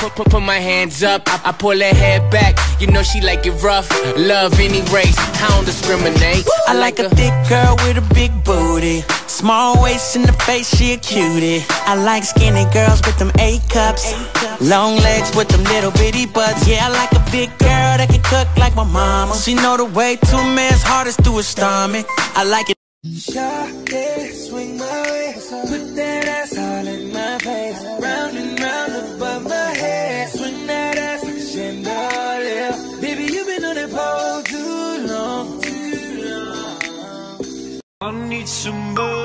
put my hands up. I pull her head back. You know she like it rough. Love any race, I don't discriminate. I like a thick girl with a big booty, small waist in the face, she a cutie. I like skinny girls with them A cups, long legs with them little bitty butts. Yeah, I like a big girl that can cook like my mama. She know the way to a man's heart is through his stomach. I like it. Shawty, swing my waist, put that ass all in my face, round and round above my head. Swing that ass like a chandelier. Baby, you been on that pole too long, too long. I need somebody